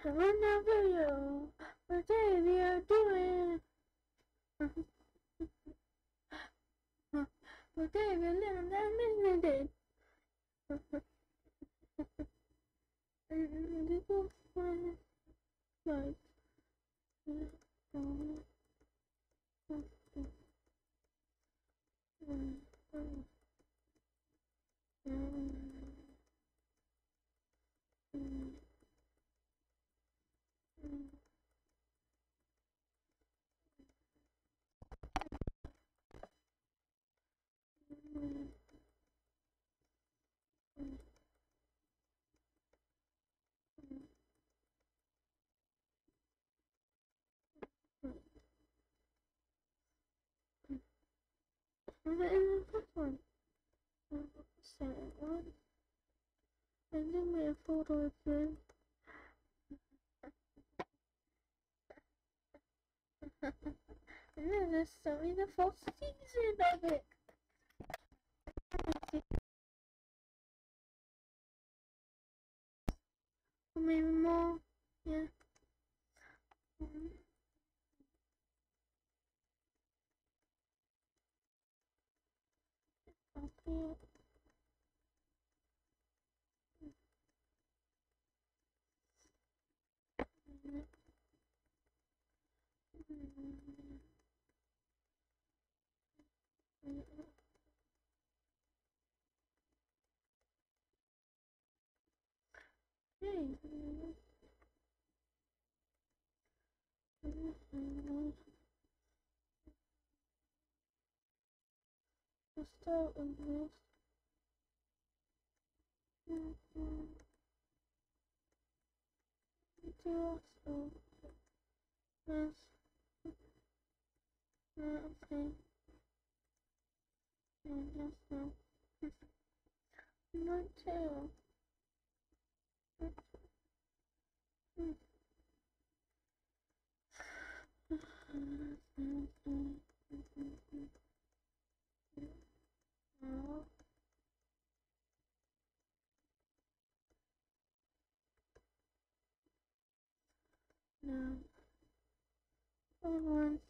I'm on that video. What they are doing? What they are living that minute? And people find like in the first one, second one, and then we have photo again. And then there's only the fourth season of it. Or maybe more, yeah. Okay. Hey. Let's start with this. Also, this. Okay. And this one. Not two. No. One.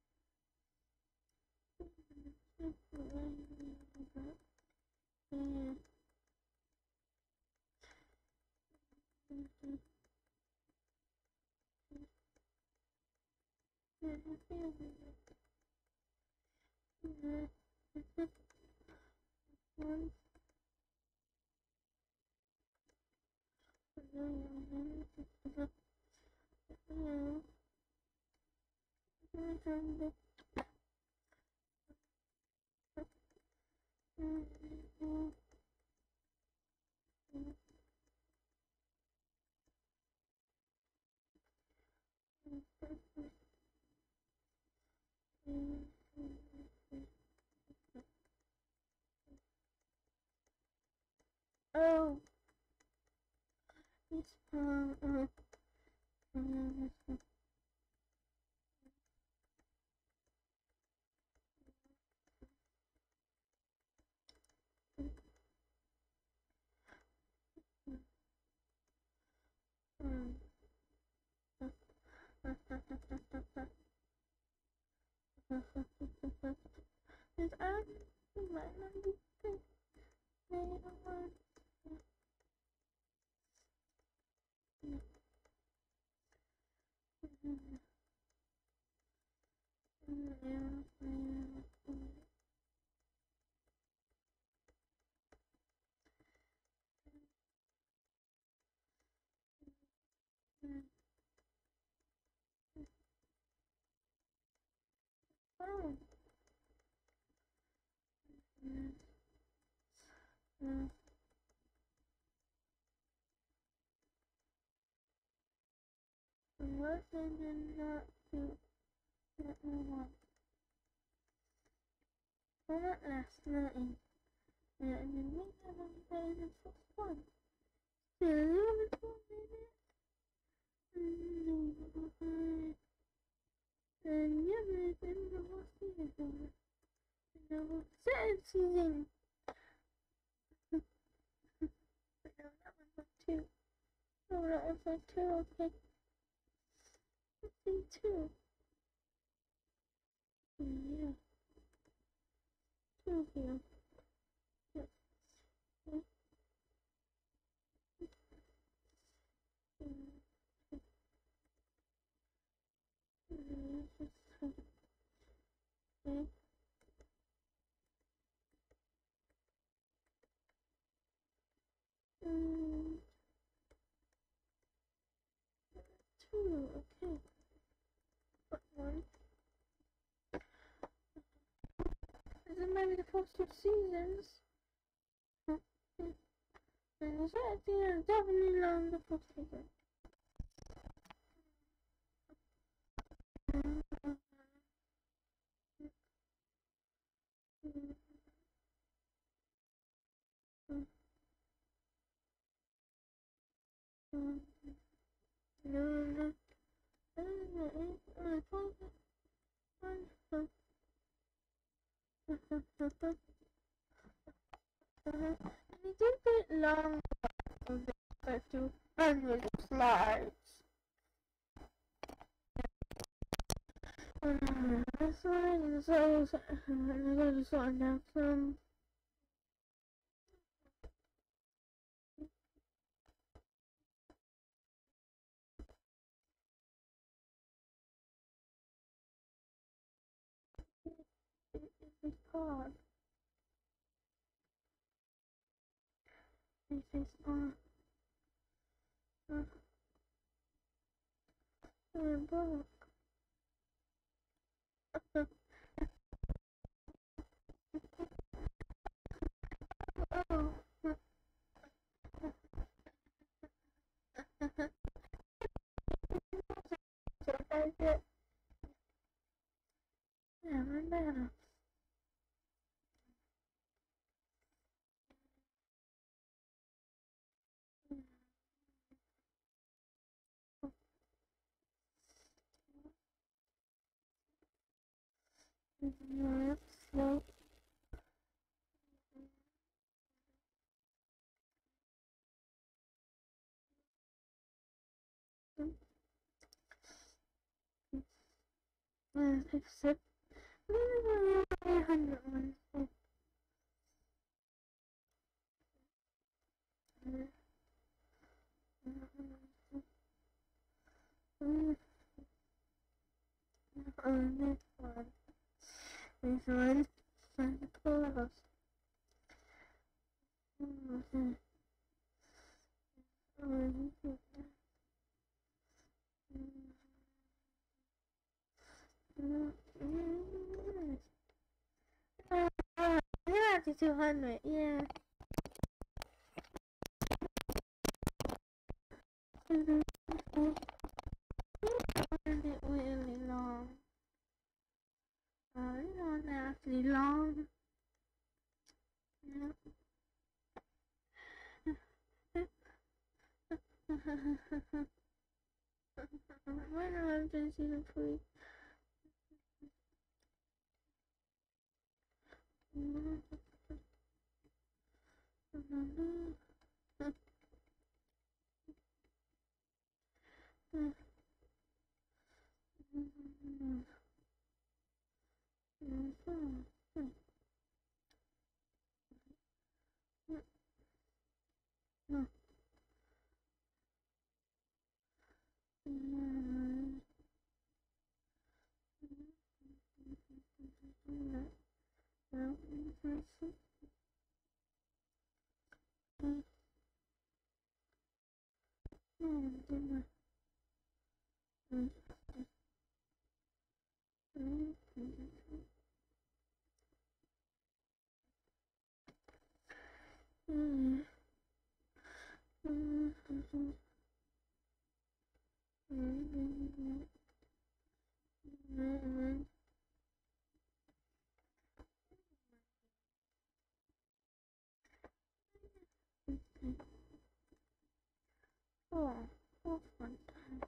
Oh, it's it's might not be good. Maybe I want. Oh. What did not do that we want? For that last night, and then we haven't played the first one. Still a little minute. And yeah, it's in the whole season. The second season. But no, that was not two. Oh, that was like two, okay. Let's see, two. Yeah. Two here. Yeah. Yeah. Okay. Two, okay. But one. Is it maybe the first two seasons? Is that definitely long the first season? No, no, it did get long to 100 slides. This one is also, I just want to have some. It's hard. This is on. Book. Oh. So that's it. Yeah, my bad. No. Except 101. This one. This one. Santa Claus. Yeah, 200, yeah. It really long. It's not actually long. Yeah. When I'm just in a free. Oh, oh, fun time.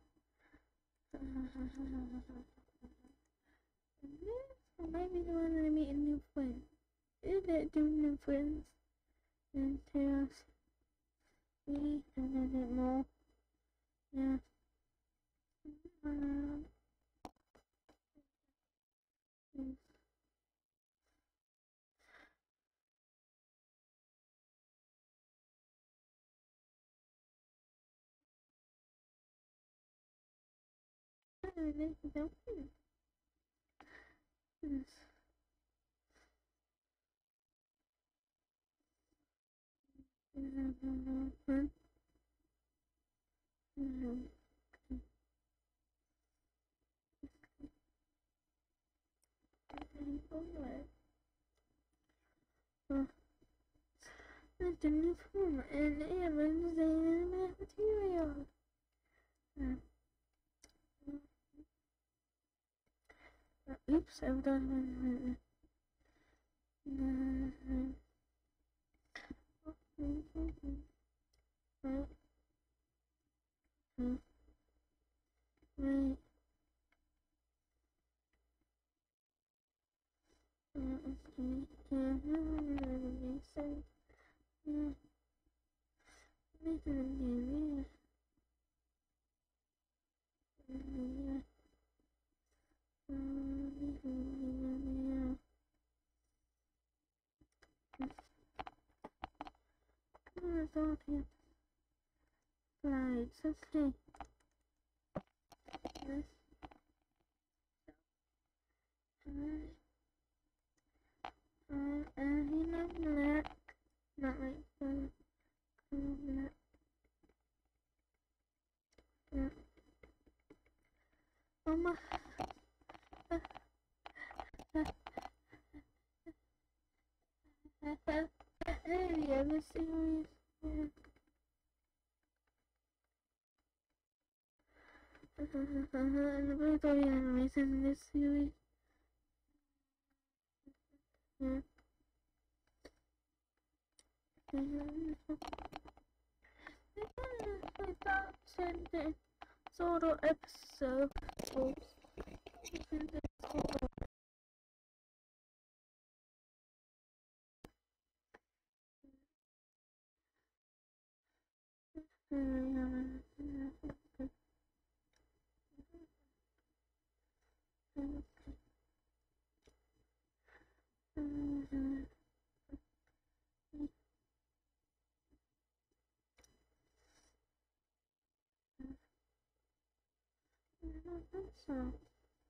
Maybe they want to meet a new friend. If they do new friends, then tell us me and then more. Um, mm, the new form and Amazon material. Oops, I've done right. Slides, okay. This, he not black, not like black, yeah. Oh my, any other series, yeah. And the bird all the animations in this series, yeah. I thought sending solo episode. Oops. So,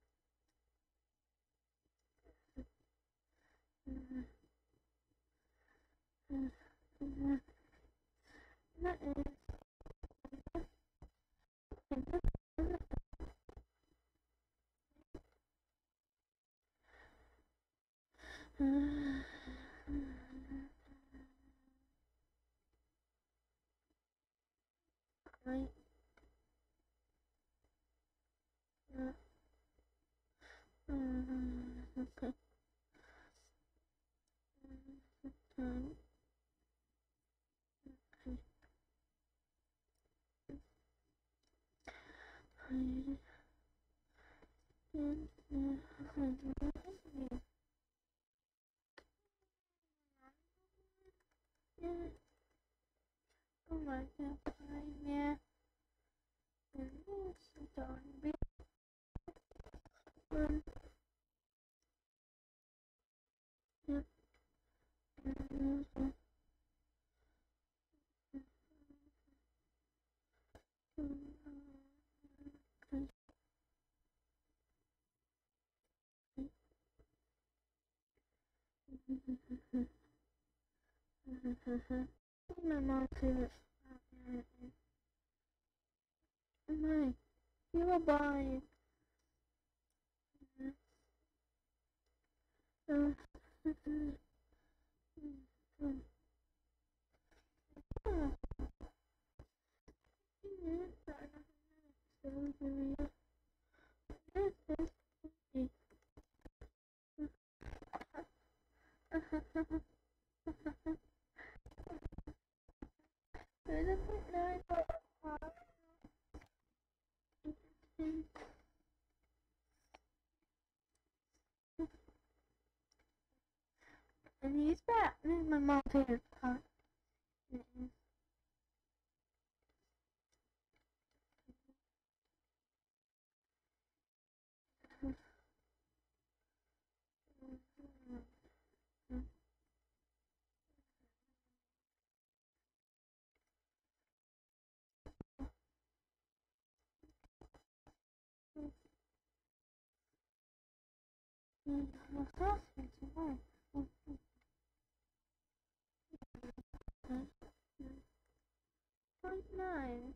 that is right. Okay. Oh my god, yeah. My mom's favorite. My, you will buy. And he's back. This is my mom's favorite part. .9.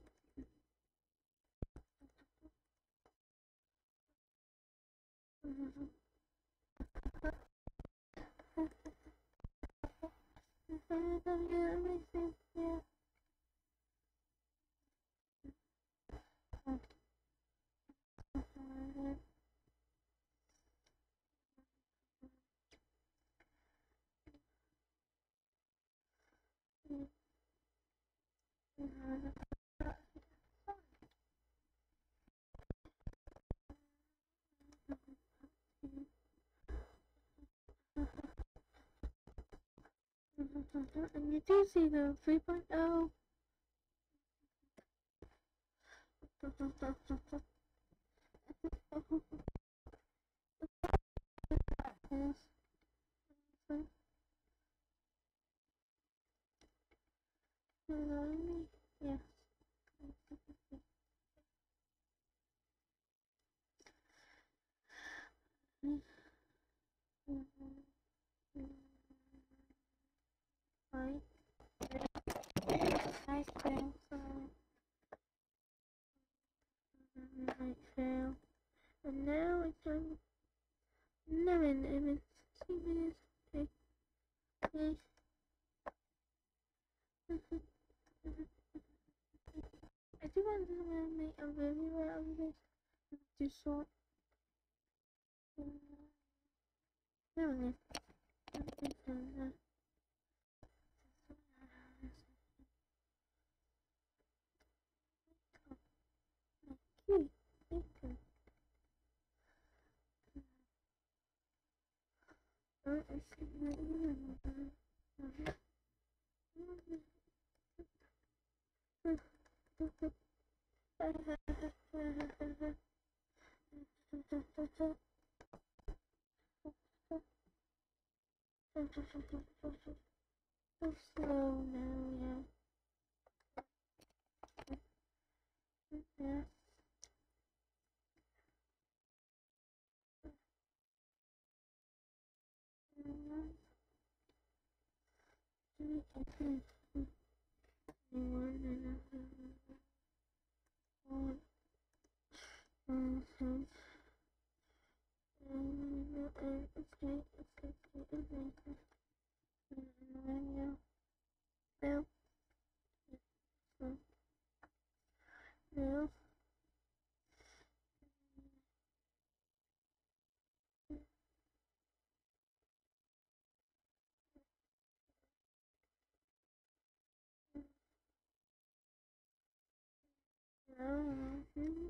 Everything, yeah. And you do see the 3.0. Yes. Yes. Right. I fail, so I fail. And now it's time 11 minutes. Okay. Okay. I do want to make a review out of this. Too short. No, no. Cute. Thank So slow now, yeah. No.